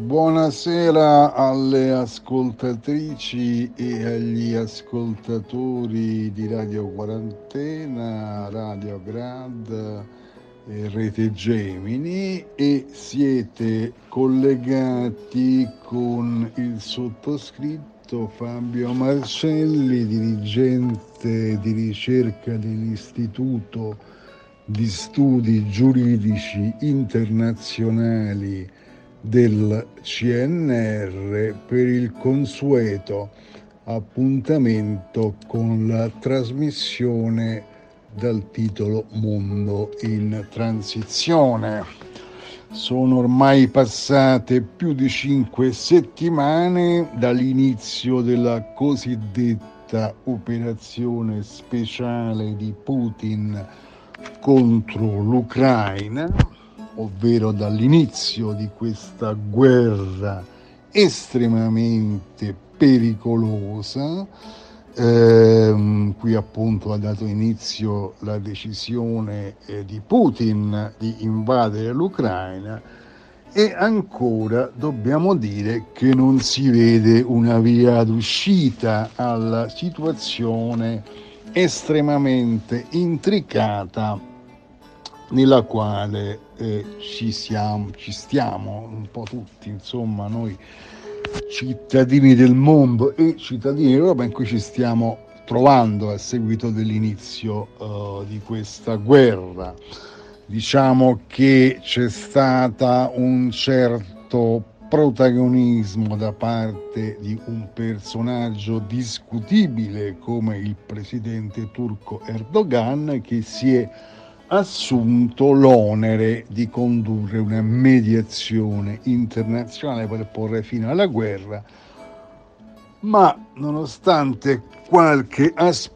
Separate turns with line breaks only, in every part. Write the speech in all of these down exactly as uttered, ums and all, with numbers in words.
Buonasera alle ascoltatrici e agli ascoltatori di Radio Quarantena, Radio Grad e Rete Gemini, e siete collegati con il sottoscritto Fabio Marcelli, dirigente di ricerca dell'Istituto di Studi Giuridici Internazionali del C N R, per il consueto appuntamento con la trasmissione dal titolo Mondo in Transizione. Sono ormai passate più di cinque settimane dall'inizio della cosiddetta operazione speciale di Putin contro l'Ucraina, ovvero dall'inizio di questa guerra estremamente pericolosa. Eh, qui appunto ha dato inizio la decisione eh, di Putin di invadere l'Ucraina, e ancora dobbiamo dire che non si vede una via d'uscita alla situazione estremamente intricata nella quale eh, ci siamo, ci stiamo un po' tutti, insomma, noi cittadini del mondo e cittadini d'Europa, in cui ci stiamo trovando a seguito dell'inizio uh, di questa guerra. Diciamo che c'è stata un certo protagonismo da parte di un personaggio discutibile come il presidente turco Erdogan, che si è assunto l'onere di condurre una mediazione internazionale per porre fine alla guerra, ma nonostante qualche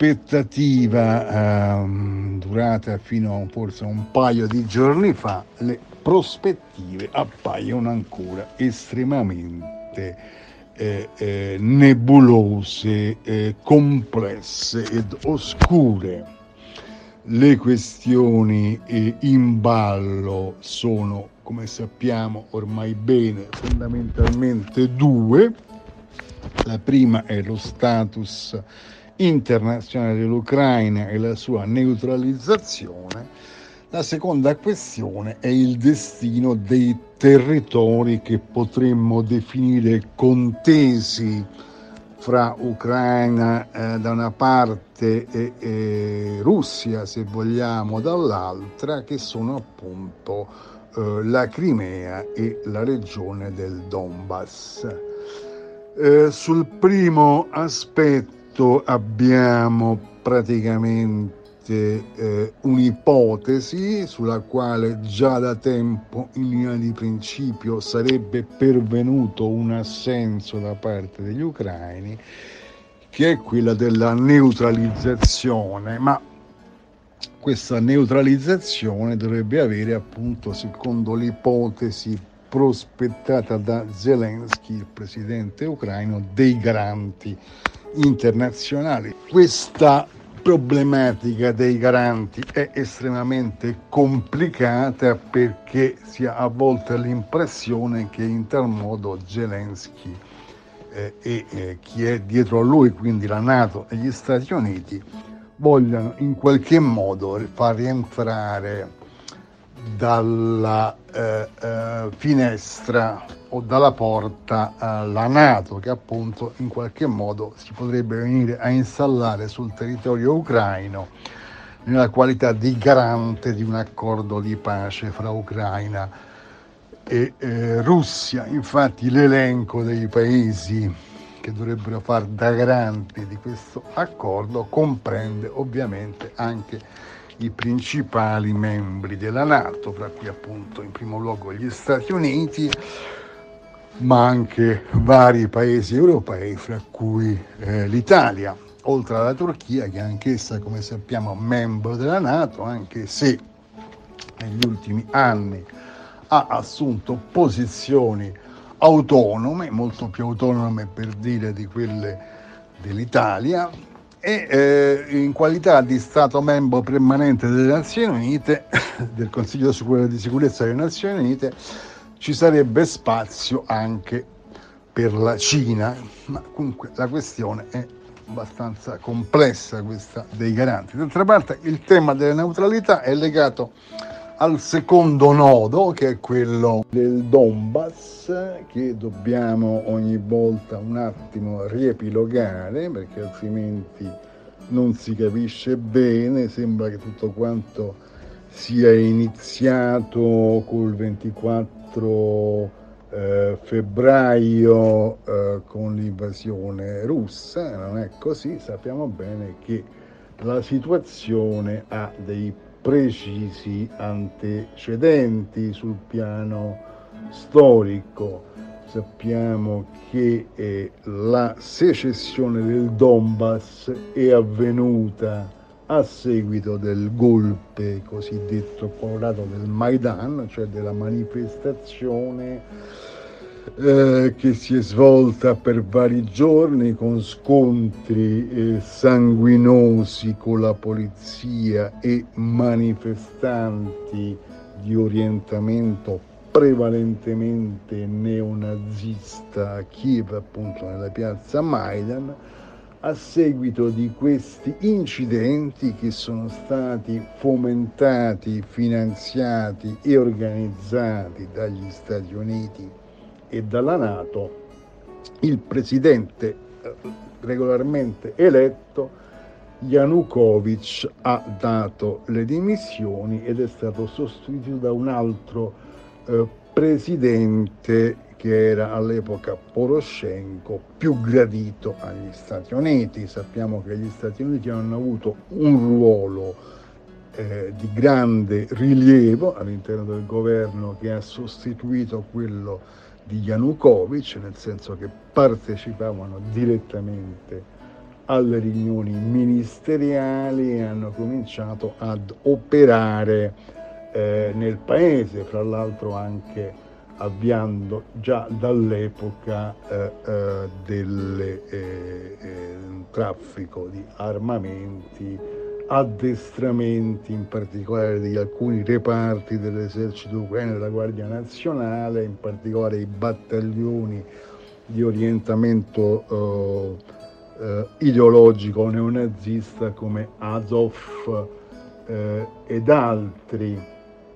aspettativa ehm, durata fino a forse un paio di giorni fa, le prospettive appaiono ancora estremamente eh, eh, nebulose, eh, complesse ed oscure. Le questioni in ballo sono, come sappiamo ormai bene, fondamentalmente due. La prima è lo status internazionale dell'Ucraina e la sua neutralizzazione. La seconda questione è il destino dei territori che potremmo definire contesi fra Ucraina eh, da una parte e, e Russia, se vogliamo, dall'altra, che sono appunto eh, la Crimea e la regione del Donbass. Eh, sul primo aspetto abbiamo praticamente eh, un'ipotesi sulla quale già da tempo in linea di principio sarebbe pervenuto un assenso da parte degli ucraini, che è quella della neutralizzazione, ma questa neutralizzazione dovrebbe avere, appunto, secondo l'ipotesi prospettata da Zelensky, il presidente ucraino, dei garanti internazionali. Questa problematica dei garanti è estremamente complicata, perché si ha a volte l'impressione che in tal modo Zelensky eh, e eh, chi è dietro a lui, quindi la NATO e gli Stati Uniti, vogliano in qualche modo far rientrare dalla eh, eh, finestra o dalla porta eh, la NATO, che appunto in qualche modo si potrebbe venire a installare sul territorio ucraino nella qualità di garante di un accordo di pace fra Ucraina e eh, Russia. Infatti l'elenco dei paesi che dovrebbero far da garanti di questo accordo comprende ovviamente anche i principali membri della NATO, fra cui appunto in primo luogo gli Stati Uniti, ma anche vari paesi europei, fra cui eh, l'Italia, oltre alla Turchia, che anch'essa, come sappiamo, membro della NATO, anche se negli ultimi anni ha assunto posizioni autonome, molto più autonome per dire di quelle dell'Italia, e eh, in qualità di Stato membro permanente delle Nazioni Unite, del Consiglio di sicurezza delle Nazioni Unite, ci sarebbe spazio anche per la Cina, ma comunque la questione è abbastanza complessa, questa dei garanti. D'altra parte il tema della neutralità è legato al secondo nodo, che è quello del Donbass, che dobbiamo ogni volta un attimo riepilogare, perché altrimenti non si capisce bene. Sembra che tutto quanto sia iniziato col ventiquattro eh, febbraio eh, con l'invasione russa. Non è così. Sappiamo bene che la situazione ha dei precisi antecedenti sul piano storico. Sappiamo che eh, la secessione del Donbass è avvenuta a seguito del golpe cosiddetto colorato del Maidan, cioè della manifestazione eh, che si è svolta per vari giorni con scontri eh, sanguinosi con la polizia e manifestanti di orientamento prevalentemente neonazista a Kiev, appunto nella piazza Maidan. A seguito di questi incidenti, che sono stati fomentati, finanziati e organizzati dagli Stati Uniti e dalla NATO, il presidente eh, regolarmente eletto Yanukovych ha dato le dimissioni ed è stato sostituito da un altro eh, presidente che era all'epoca Poroshenko, più gradito agli Stati Uniti. Sappiamo che gli Stati Uniti hanno avuto un ruolo eh, di grande rilievo all'interno del governo che ha sostituito quello di Yanukovych, nel senso che partecipavano direttamente alle riunioni ministeriali e hanno cominciato ad operare eh, nel paese, fra l'altro anche avviando già dall'epoca eh, eh, del eh, eh, traffico di armamenti, addestramenti in particolare di alcuni reparti dell'esercito ucraino e della Guardia Nazionale, in particolare i battaglioni di orientamento eh, eh, ideologico neonazista come Azov eh, ed altri.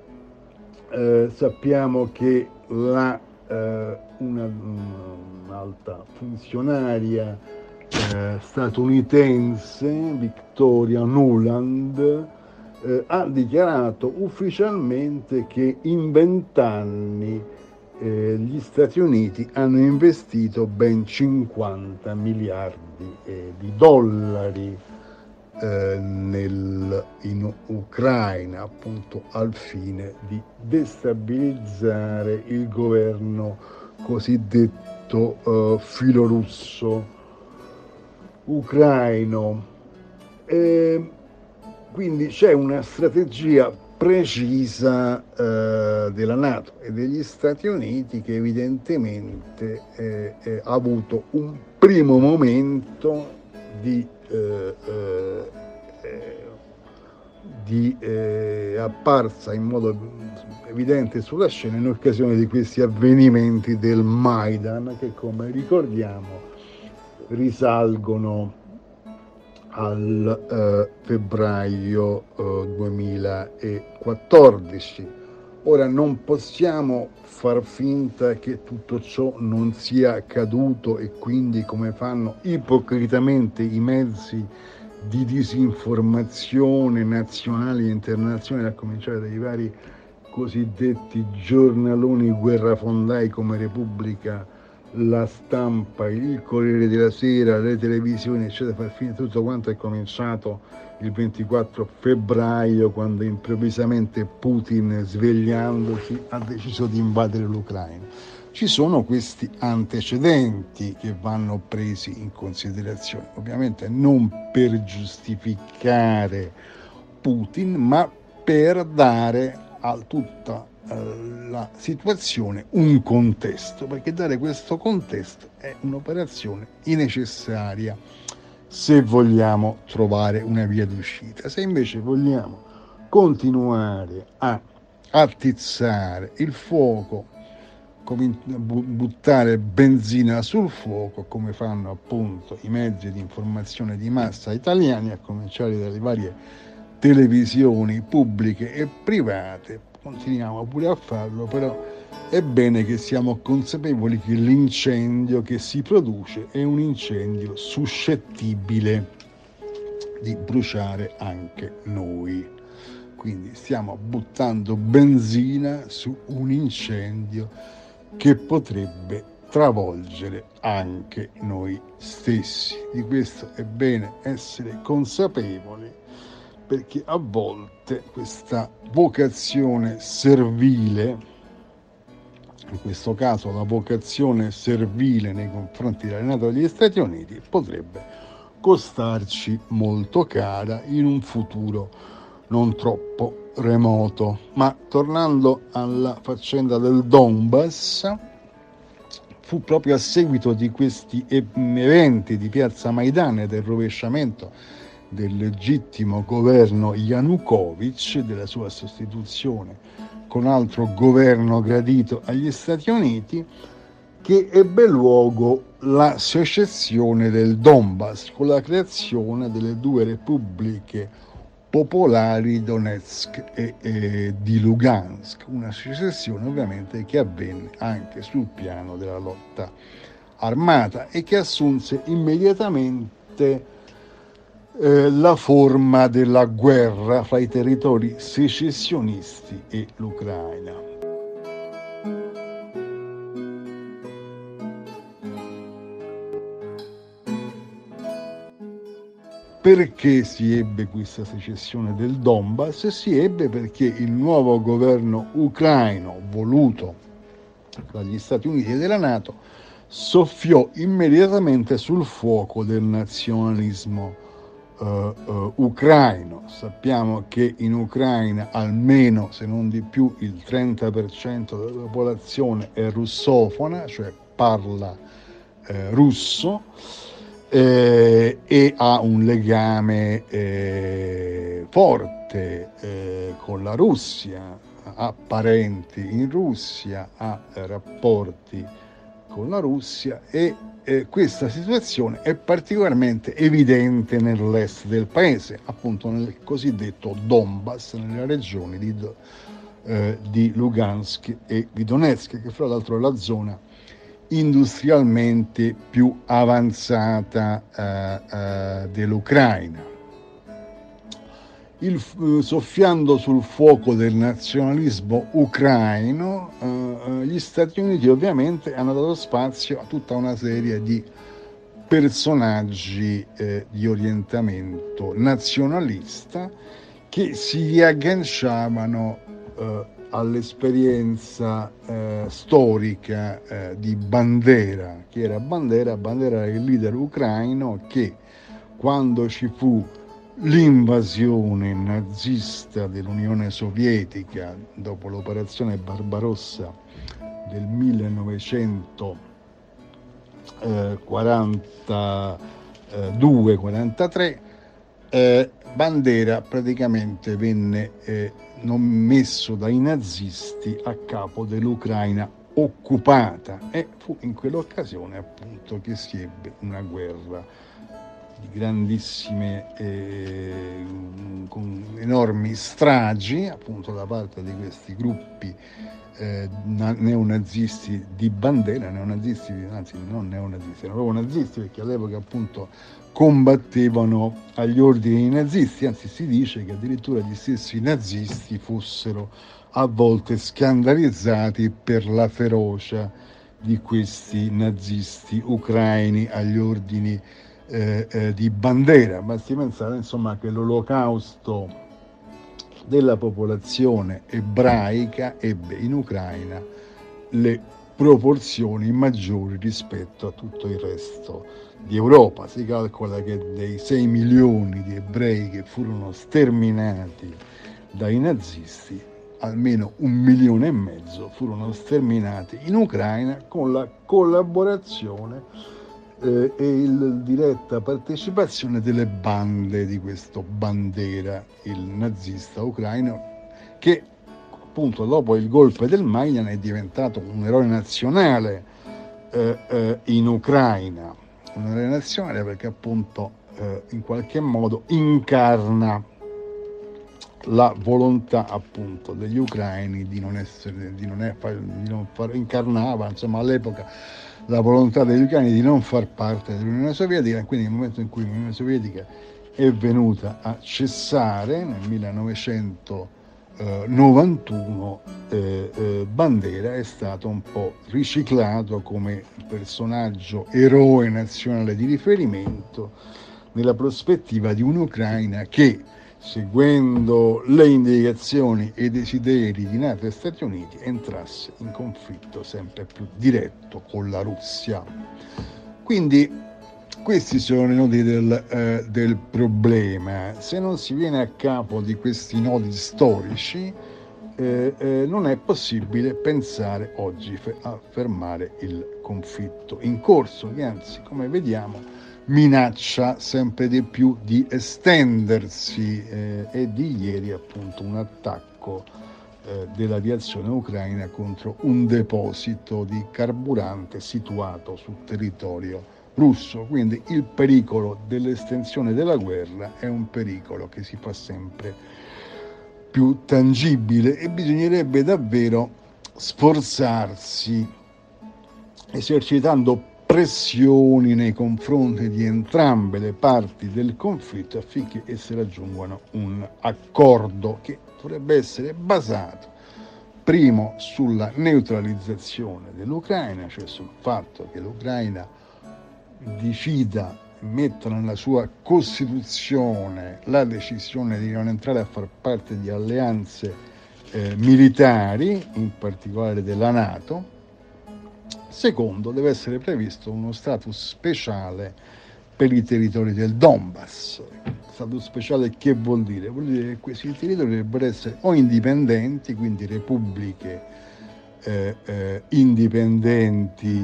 Eh, sappiamo che la, eh, una, un'alta funzionaria eh, statunitense, Victoria Nuland, eh, ha dichiarato ufficialmente che in vent'anni eh, gli Stati Uniti hanno investito ben cinquanta miliardi eh, di dollari eh, nel, in Ucraina, appunto al fine di destabilizzare il governo cosiddetto eh, filorusso ucraino. E quindi c'è una strategia precisa eh, della NATO e degli Stati Uniti che evidentemente eh, eh, ha avuto un primo momento di, eh, eh, di eh, apparsa in modo evidente sulla scena in occasione di questi avvenimenti del Maidan, che, come ricordiamo, risalgono al eh, febbraio eh, duemilaquattordici. Ora non possiamo far finta che tutto ciò non sia accaduto e quindi, come fanno ipocritamente i mezzi di disinformazione nazionali e internazionali, a cominciare dai vari cosiddetti giornaloni guerrafondai come Repubblica, La Stampa, il Corriere della Sera, le televisioni, eccetera, far finire tutto quanto è cominciato il ventiquattro febbraio, quando improvvisamente Putin, svegliandosi, ha deciso di invadere l'Ucraina. Ci sono questi antecedenti che vanno presi in considerazione, ovviamente non per giustificare Putin, ma per dare a tutta la situazione un contesto, perché dare questo contesto è un'operazione necessaria se vogliamo trovare una via d'uscita. Se invece vogliamo continuare a attizzare il fuoco buttare benzina sul fuoco, come fanno appunto i mezzi di informazione di massa italiani, a cominciare dalle varie televisioni pubbliche e private. Continuiamo pure a farlo, però è bene che siamo consapevoli che l'incendio che si produce è un incendio suscettibile di bruciare anche noi. Quindi stiamo buttando benzina su un incendio che potrebbe travolgere anche noi stessi. Di questo è bene essere consapevoli, perché a volte questa vocazione servile, in questo caso la vocazione servile nei confronti della NATO degli Stati Uniti, potrebbe costarci molto cara in un futuro non troppo remoto. Ma tornando alla faccenda del Donbass, fu proprio a seguito di questi eventi di piazza Maidan e del rovesciamento del legittimo governo Yanukovych, della sua sostituzione con altro governo gradito agli Stati Uniti, che ebbe luogo la secessione del Donbass con la creazione delle due repubbliche popolari Donetsk e, e di Lugansk, una secessione ovviamente che avvenne anche sul piano della lotta armata e che assunse immediatamente eh, la forma della guerra fra i territori secessionisti e l'Ucraina. Perché si ebbe questa secessione del Donbass? Si ebbe perché il nuovo governo ucraino, voluto dagli Stati Uniti e dalla NATO, soffiò immediatamente sul fuoco del nazionalismo uh, uh, ucraino. Sappiamo che in Ucraina almeno, se non di più, il trenta per cento della popolazione è russofona, cioè parla eh, russo, Eh, e ha un legame eh, forte eh, con la Russia, ha parenti in Russia, ha eh, rapporti con la Russia e eh, questa situazione è particolarmente evidente nell'est del paese, appunto nel cosiddetto Donbass, nelle regioni di, eh, di Lugansk e di Donetsk, che fra l'altro è la zona industrialmente più avanzata eh, eh, dell'Ucraina. Il, eh, soffiando sul fuoco del nazionalismo ucraino, eh, gli Stati Uniti ovviamente hanno dato spazio a tutta una serie di personaggi eh, di orientamento nazionalista che si riagganciavano eh, all'esperienza eh, storica eh, di Bandera. Chi era Bandera? Bandera era il leader ucraino che, quando ci fu l'invasione nazista dell'Unione Sovietica dopo l'operazione Barbarossa del millenovecentoquarantadue quarantatré, eh, Bandera praticamente venne eh, non messo dai nazisti a capo dell'Ucraina occupata e fu in quell'occasione appunto che si ebbe una guerra di grandissime eh, con enormi stragi appunto da parte di questi gruppi eh, neonazisti di Bandera, neonazisti, anzi non neonazisti, erano proprio nazisti, perché all'epoca appunto combattevano agli ordini nazisti, anzi si dice che addirittura gli stessi nazisti fossero a volte scandalizzati per la ferocia di questi nazisti ucraini agli ordini eh, eh, di Bandera. Basti pensare insomma che l'olocausto della popolazione ebraica ebbe in Ucraina le proporzioni maggiori rispetto a tutto il resto di Europa. Si calcola che dei sei milioni di ebrei che furono sterminati dai nazisti, almeno un milione e mezzo furono sterminati in Ucraina con la collaborazione eh, e la diretta partecipazione delle bande di questo Bandera, il nazista ucraino, che appunto dopo il golpe del Maidan è diventato un eroe nazionale eh, eh, in Ucraina, un eroe nazionale perché appunto eh, in qualche modo incarna la volontà appunto degli ucraini di non essere, di non, è, di non far, incarnava insomma all'epoca la volontà degli ucraini di non far parte dell'Unione Sovietica, quindi nel momento in cui l'Unione Sovietica è venuta a cessare nel millenovecentonovantuno, eh, eh, Bandera è stato un po' riciclato come personaggio eroe nazionale di riferimento nella prospettiva di un'Ucraina che, seguendo le indicazioni e i desideri di NATO e Stati Uniti, entrasse in conflitto sempre più diretto con la Russia. Quindi questi sono i nodi del, eh, del problema. Se non si viene a capo di questi nodi storici, eh, eh, non è possibile pensare oggi a fermare il conflitto in corso, che anzi, come vediamo, minaccia sempre di più di estendersi, eh, e di ieri appunto un attacco eh, dell'aviazione ucraina contro un deposito di carburante situato sul territorio russo. Quindi il pericolo dell'estensione della guerra è un pericolo che si fa sempre più tangibile e bisognerebbe davvero sforzarsi, esercitando pressioni nei confronti di entrambe le parti del conflitto affinché esse raggiungano un accordo che dovrebbe essere basato primo sulla neutralizzazione dell'Ucraina, cioè sul fatto che l'Ucraina decida, metta nella sua Costituzione la decisione di non entrare a far parte di alleanze eh, militari, in particolare della NATO. Secondo, deve essere previsto uno status speciale per i territori del Donbass. Status speciale che vuol dire? Vuol dire che questi territori dovrebbero essere o indipendenti, quindi repubbliche eh, eh, indipendenti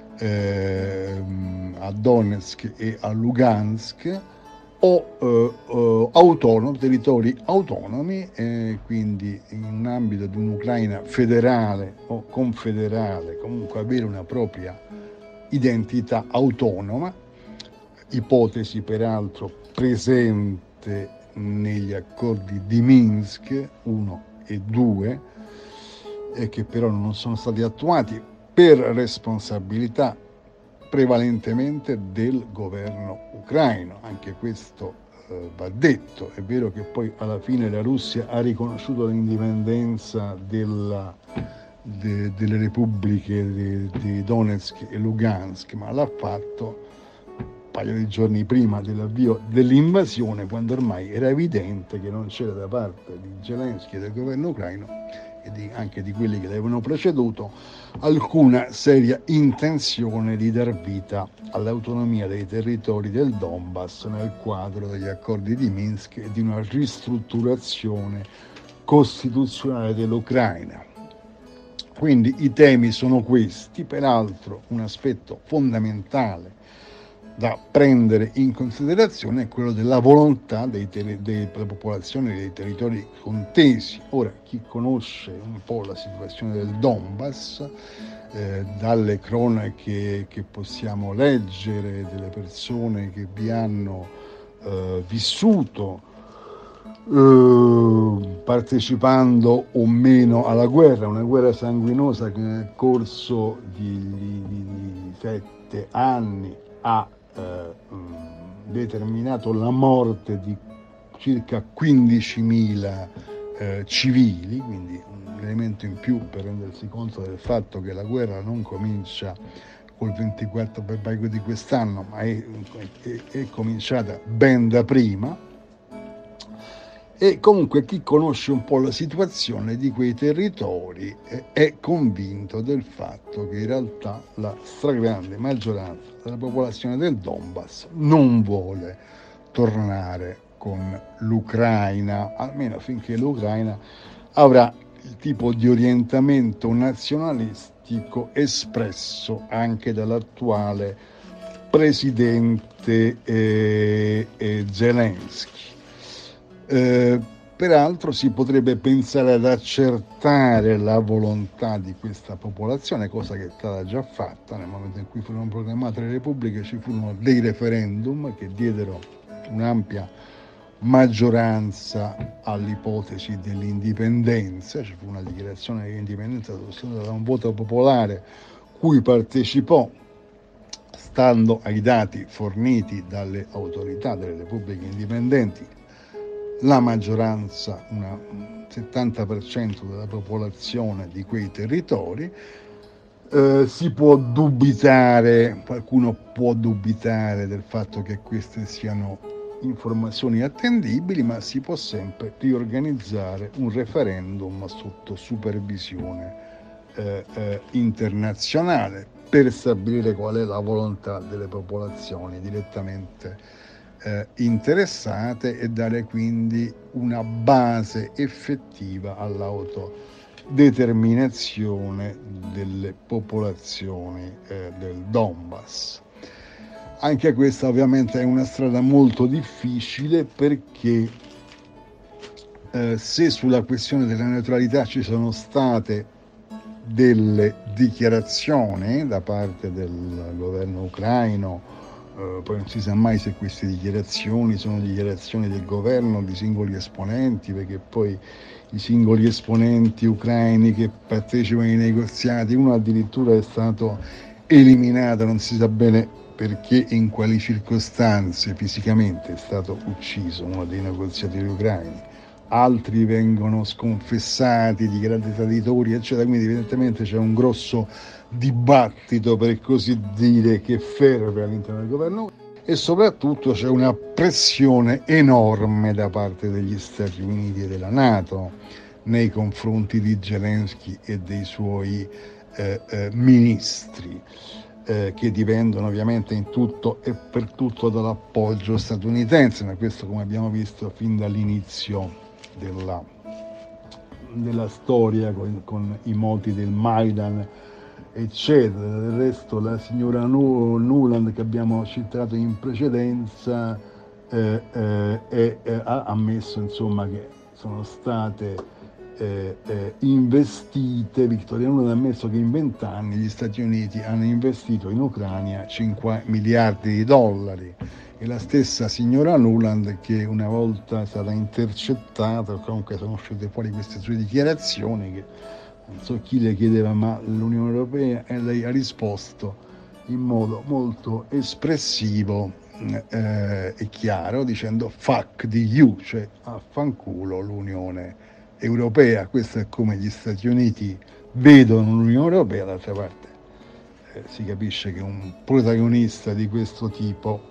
eh, a Donetsk e a Lugansk, o eh, eh, autonomi, territori autonomi, eh, quindi in un ambito di un'Ucraina federale o confederale, comunque avere una propria identità autonoma, ipotesi peraltro presente negli accordi di Minsk uno e due, e che però non sono stati attuati per responsabilità prevalentemente del governo ucraino. Anche questo eh, va detto. È vero che poi alla fine la Russia ha riconosciuto l'indipendenza della, de, delle repubbliche di, di Donetsk e Lugansk, ma l'ha fatto un paio di giorni prima dell'avvio dell'invasione, quando ormai era evidente che non c'era da parte di Zelensky e del governo ucraino e di, anche di quelli che l'avevano preceduto, alcuna seria intenzione di dar vita all'autonomia dei territori del Donbass nel quadro degli accordi di Minsk e di una ristrutturazione costituzionale dell'Ucraina. Quindi i temi sono questi. Peraltro un aspetto fondamentale da prendere in considerazione è quello della volontà dei ter- della popolazione dei territori contesi. Ora, chi conosce un po' la situazione del Donbass, eh, dalle cronache che possiamo leggere delle persone che vi hanno eh, vissuto, eh, partecipando o meno alla guerra, una guerra sanguinosa che nel corso di, di, di sette anni ha Eh, determinato la morte di circa quindicimila eh, civili, quindi un elemento in più per rendersi conto del fatto che la guerra non comincia col ventiquattro febbraio di quest'anno, ma è, è, è cominciata ben da prima. E comunque chi conosce un po' la situazione di quei territori è convinto del fatto che in realtà la stragrande maggioranza della popolazione del Donbass non vuole tornare con l'Ucraina, almeno finché l'Ucraina avrà il tipo di orientamento nazionalistico espresso anche dall'attuale presidente eh, eh, Zelensky. Eh, Peraltro si potrebbe pensare ad accertare la volontà di questa popolazione, cosa che è stata già fatta. Nel momento in cui furono proclamate le repubbliche ci furono dei referendum che diedero un'ampia maggioranza all'ipotesi dell'indipendenza. Ci fu una dichiarazione di indipendenza sostenuta da un voto popolare cui partecipò, stando ai dati forniti dalle autorità delle repubbliche indipendenti, la maggioranza, un settanta per cento della popolazione di quei territori. Eh, si può dubitare, qualcuno può dubitare del fatto che queste siano informazioni attendibili, ma si può sempre riorganizzare un referendum sotto supervisione eh, eh, internazionale per stabilire qual è la volontà delle popolazioni direttamente Eh, interessate e dare quindi una base effettiva all'autodeterminazione delle popolazioni eh, del Donbass. Anche questa ovviamente è una strada molto difficile, perché eh, se sulla questione della neutralità ci sono state delle dichiarazioni da parte del governo ucraino, Uh, poi non si sa mai se queste dichiarazioni sono dichiarazioni del governo o di singoli esponenti, perché poi i singoli esponenti ucraini che partecipano ai negoziati, uno addirittura è stato eliminato, non si sa bene perché e in quali circostanze fisicamente è stato ucciso uno dei negoziatori ucraini, altri vengono sconfessati, dichiarati traditori, eccetera. Quindi evidentemente c'è un grosso dibattito, per così dire, che ferve all'interno del governo, e soprattutto c'è una pressione enorme da parte degli Stati Uniti e della NATO nei confronti di Zelensky e dei suoi eh, eh, ministri, eh, che dipendono ovviamente in tutto e per tutto dall'appoggio statunitense, ma questo, come abbiamo visto fin dall'inizio della, della storia con, con i moti del Maidan, eccetera. Del resto la signora Nuland, che abbiamo citato in precedenza, eh, eh, eh, eh, ha ammesso insomma che sono state eh, eh, investite, Victoria Nuland ha ammesso che in vent'anni gli Stati Uniti hanno investito in Ucraina cinque miliardi di dollari, e la stessa signora Nuland, che una volta è stata intercettata, comunque sono uscite fuori queste sue dichiarazioni, che non so chi le chiedeva, ma l'Unione Europea, e lei ha risposto in modo molto espressivo eh, e chiaro, dicendo fuck the U, cioè affanculo l'Unione Europea. Questo è come gli Stati Uniti vedono l'Unione Europea. D'altra parte eh, si capisce che un protagonista di questo tipo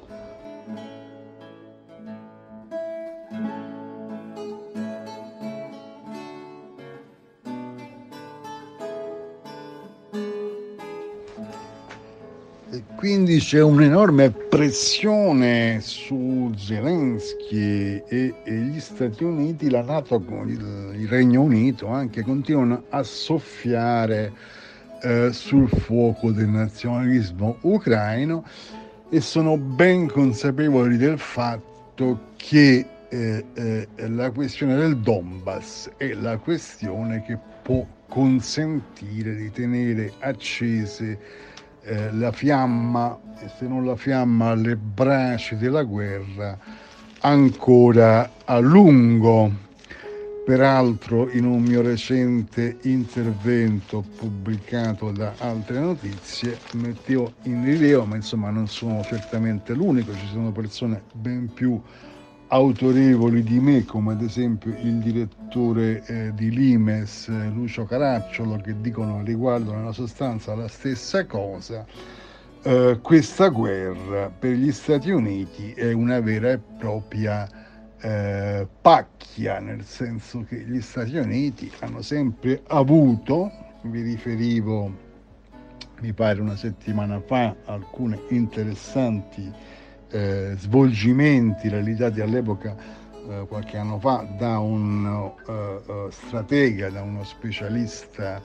Quindi c'è un'enorme pressione su Zelensky e, e gli Stati Uniti, la NATO, il, il Regno Unito anche, continuano a soffiare eh, sul fuoco del nazionalismo ucraino, e sono ben consapevoli del fatto che eh, eh, la questione del Donbass è la questione che può consentire di tenere accese Eh, la fiamma, e se non la fiamma, le braci della guerra ancora a lungo. Peraltro, in un mio recente intervento pubblicato da Altre Notizie, mettevo in rilievo, ma insomma non sono certamente l'unico, ci sono persone ben più autorevoli di me, come ad esempio il direttore eh, di Limes, eh, Lucio Caracciolo, che dicono riguardo nella sostanza la stessa cosa. Eh, questa guerra per gli Stati Uniti è una vera e propria eh, pacchia, nel senso che gli Stati Uniti hanno sempre avuto, vi riferivo mi pare una settimana fa, alcune interessanti Eh, svolgimenti realizzati all'epoca, eh, qualche anno fa, da un uh, uh, stratega, da uno specialista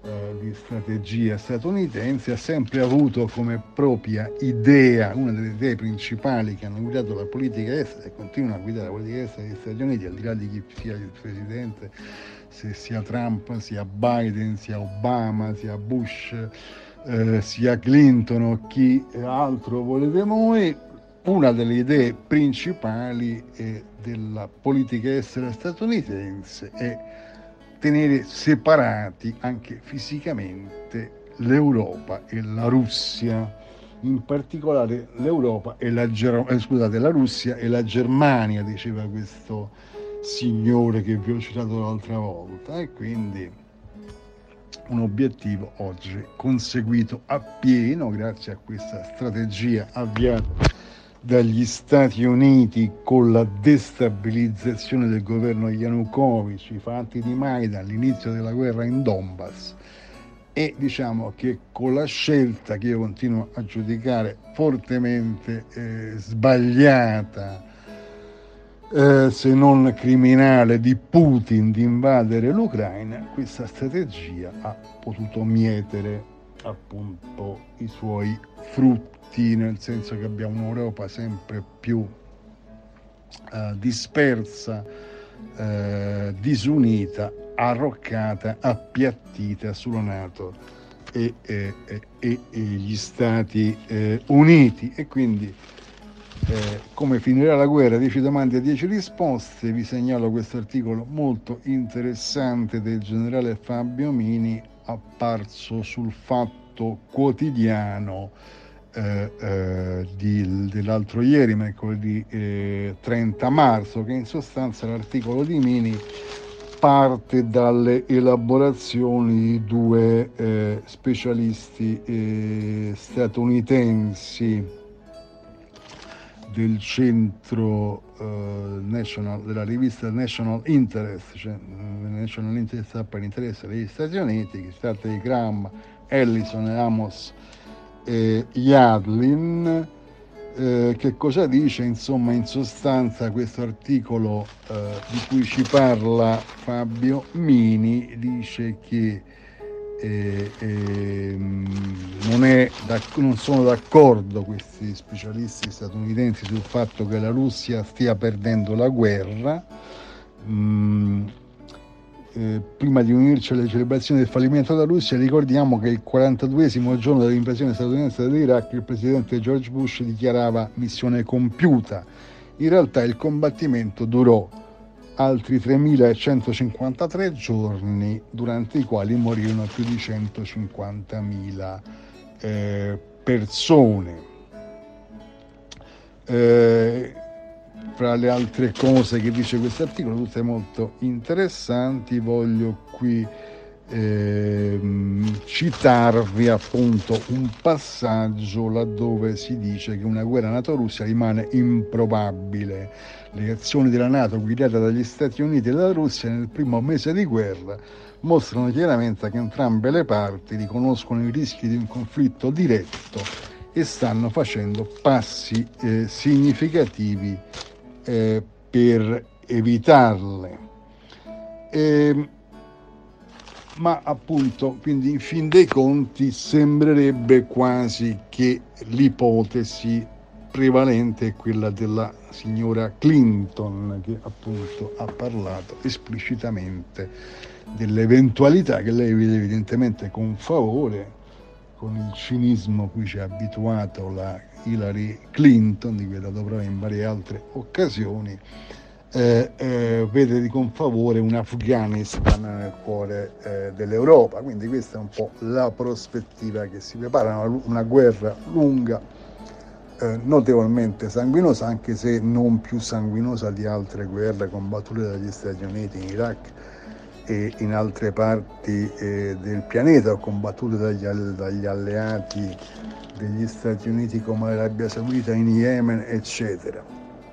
eh, di strategia statunitense, ha sempre avuto come propria idea, una delle idee principali che hanno guidato la politica estera e continuano a guidare la politica estera degli Stati Uniti, al di là di chi sia il presidente, se sia Trump, sia Biden, sia Obama, sia Bush, eh, sia Clinton o chi altro volete voi. Una delle idee principali eh, della politica estera statunitense è tenere separati anche fisicamente l'Europa e la Russia, in particolare l'Europa e la, eh, scusate, la Russia e la Germania, diceva questo signore che vi ho citato l'altra volta, e quindi un obiettivo oggi conseguito appieno grazie a questa strategia avviata dagli Stati Uniti con la destabilizzazione del governo Yanukovych, i fatti di Maidan, l'inizio della guerra in Donbass, e diciamo che con la scelta che io continuo a giudicare fortemente eh, sbagliata, eh, se non criminale, di Putin di invadere l'Ucraina, questa strategia ha potuto mietere appunto i suoi frutti, nel senso che abbiamo un'Europa sempre più eh, dispersa, eh, disunita, arroccata, appiattita sulla NATO e, e, e, e gli Stati eh, Uniti. E quindi eh, come finirà la guerra? dieci domande e dieci risposte. Vi segnalo questo articolo molto interessante del generale Fabio Mini, apparso sul Fatto Quotidiano Eh, eh, di, dell'altro ieri, mercoledì eh, trenta marzo, che in sostanza l'articolo di Mini parte dalle elaborazioni di due eh, specialisti eh, statunitensi del centro eh, National, della rivista National Interest, cioè National Interest per l'interesse degli Stati Uniti, che si tratta di Graham, Ellison e Amos Eh, Yadlin. Eh, che cosa dice? Insomma, in sostanza questo articolo eh, di cui ci parla Fabio Mini dice che eh, eh, non, è non sono d'accordo questi specialisti statunitensi sul fatto che la Russia stia perdendo la guerra. Mm, Eh, prima di unirci alle celebrazioni del fallimento della Russia, ricordiamo che il quarantaduesimo giorno dell'invasione statunitense dell'Iraq il presidente George Bush dichiarava missione compiuta. In realtà il combattimento durò altri tremilacentocinquantatré giorni, durante i quali morirono più di centocinquantamila eh, persone. Eh, Fra le altre cose che dice questo articolo, tutte molto interessanti, voglio qui eh, citarvi appunto un passaggio laddove si dice che una guerra NATO-Russia rimane improbabile. Le azioni della NATO guidate dagli Stati Uniti e dalla Russia nel primo mese di guerra mostrano chiaramente che entrambe le parti riconoscono i rischi di un conflitto diretto e stanno facendo passi eh, significativi Eh, per evitarle. Eh, ma appunto, quindi in fin dei conti sembrerebbe quasi che l'ipotesi prevalente è quella della signora Clinton, che appunto ha parlato esplicitamente dell'eventualità, che lei vede evidentemente con favore, con il cinismo cui ci ha abituato la Hillary Clinton, di cui la dovrò in varie altre occasioni, eh, eh, vede di con favore un Afghanistan nel cuore eh, dell'Europa. Quindi questa è un po' la prospettiva che si prepara, una, una guerra lunga, eh, notevolmente sanguinosa, anche se non più sanguinosa di altre guerre combattute dagli Stati Uniti in Iraq e in altre parti eh, del pianeta, o combattute dagli, dagli alleati degli Stati Uniti come l'Arabia Saudita in Yemen, eccetera.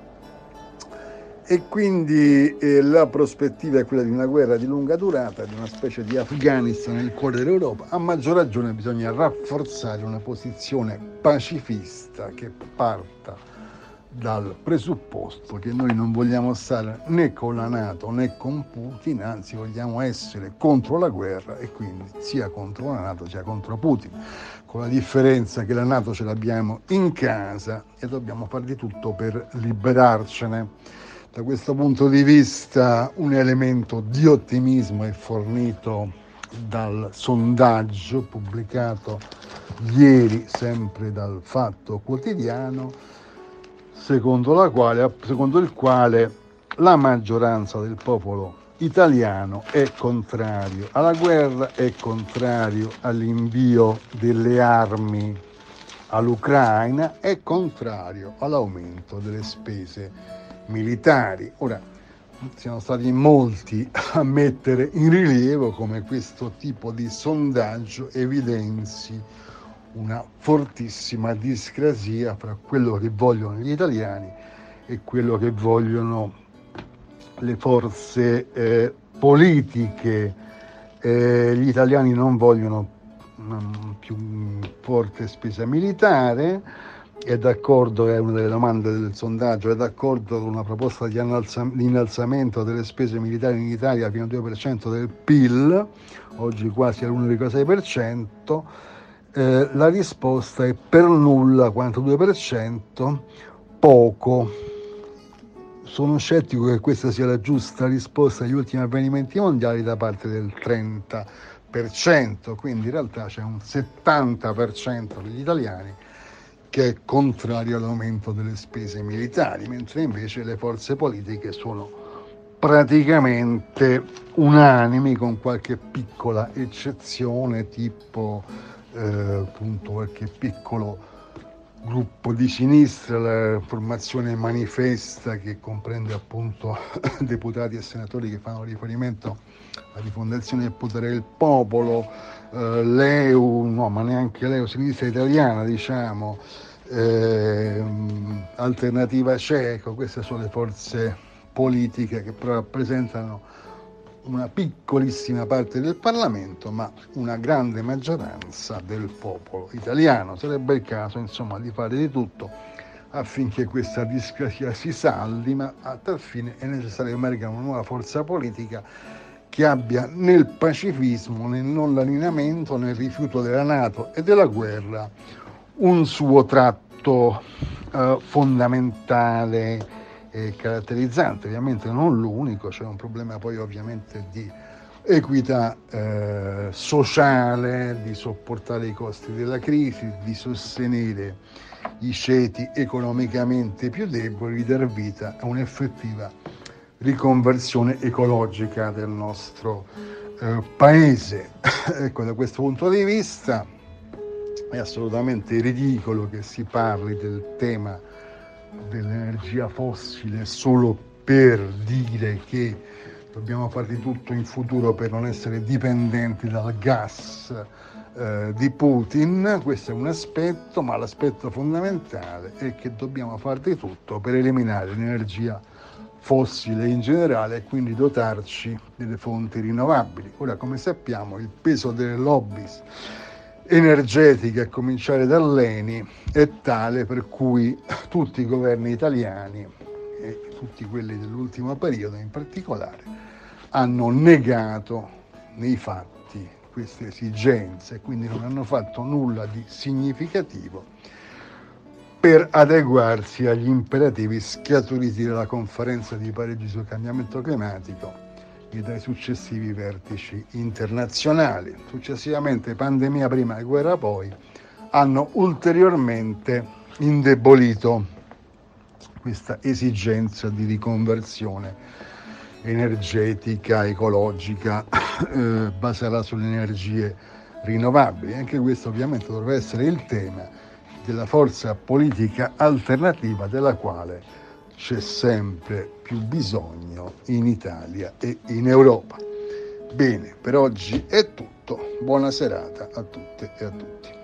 E quindi eh, la prospettiva è quella di una guerra di lunga durata, di una specie di Afghanistan nel cuore dell'Europa. A maggior ragione bisogna rafforzare una posizione pacifista che parta dal presupposto che noi non vogliamo stare né con la NATO né con Putin, anzi vogliamo essere contro la guerra e quindi sia contro la NATO sia contro Putin, con la differenza che la NATO ce l'abbiamo in casa e dobbiamo fare di tutto per liberarcene. Da questo punto di vista un elemento di ottimismo è fornito dal sondaggio pubblicato ieri sempre dal Fatto Quotidiano, secondo la quale, secondo il quale la maggioranza del popolo italiano è contrario alla guerra, è contrario all'invio delle armi all'Ucraina, è contrario all'aumento delle spese militari. Ora, siamo stati molti a mettere in rilievo come questo tipo di sondaggio evidenzi una fortissima discrasia fra quello che vogliono gli italiani e quello che vogliono le forze eh, politiche. Eh, gli italiani non vogliono una più forte spesa militare, è d'accordo, è una delle domande del sondaggio, è d'accordo con una proposta di, annalza, di innalzamento delle spese militari in Italia fino al due per cento del P I L, oggi quasi all'uno virgola sei per cento. Eh, la risposta è per nulla quanto due per cento, poco. Sono scettico che questa sia la giusta risposta agli ultimi avvenimenti mondiali da parte del trenta per cento, quindi in realtà c'è un settanta per cento degli italiani che è contrario all'aumento delle spese militari, mentre invece le forze politiche sono praticamente unanimi, con qualche piccola eccezione, tipo eh, appunto qualche piccolo gruppo di sinistra, la formazione Manifesta, che comprende appunto deputati e senatori che fanno riferimento alla Rifondazione del Potere del Popolo, eh, l'E U, no, ma neanche l'E U, Sinistra Italiana, diciamo, eh, Alternativa Ceco. Queste sono le forze politiche che però rappresentano una piccolissima parte del Parlamento, ma una grande maggioranza del popolo italiano. Sarebbe il caso, insomma, di fare di tutto affinché questa discrasia si saldi, ma a tal fine è necessario emergere una nuova forza politica che abbia nel pacifismo, nel non allineamento, nel rifiuto della NATO e della guerra un suo tratto eh, fondamentale e caratterizzante, ovviamente non l'unico. C'è un problema poi ovviamente di equità eh, sociale, di sopportare i costi della crisi, di sostenere i ceti economicamente più deboli, di dar vita a un'effettiva riconversione ecologica del nostro eh, paese. Ecco, da questo punto di vista è assolutamente ridicolo che si parli del tema dell'energia fossile solo per dire che dobbiamo fare di tutto in futuro per non essere dipendenti dal gas eh, di Putin. Questo è un aspetto, ma l'aspetto fondamentale è che dobbiamo fare di tutto per eliminare l'energia fossile in generale e quindi dotarci delle fonti rinnovabili. Ora, come sappiamo, il peso delle lobby energetiche, a cominciare dall'Eni, è tale per cui tutti i governi italiani e tutti quelli dell'ultimo periodo in particolare hanno negato nei fatti queste esigenze e quindi non hanno fatto nulla di significativo per adeguarsi agli imperativi scaturiti dalla conferenza di Parigi sul cambiamento climatico e dai successivi vertici internazionali. Successivamente pandemia prima e guerra poi hanno ulteriormente indebolito questa esigenza di riconversione energetica, ecologica, eh, basata sulle energie rinnovabili. Anche questo ovviamente dovrebbe essere il tema della forza politica alternativa, della quale c'è sempre più bisogno in Italia e in Europa. Bene, per oggi è tutto. Buona serata a tutte e a tutti.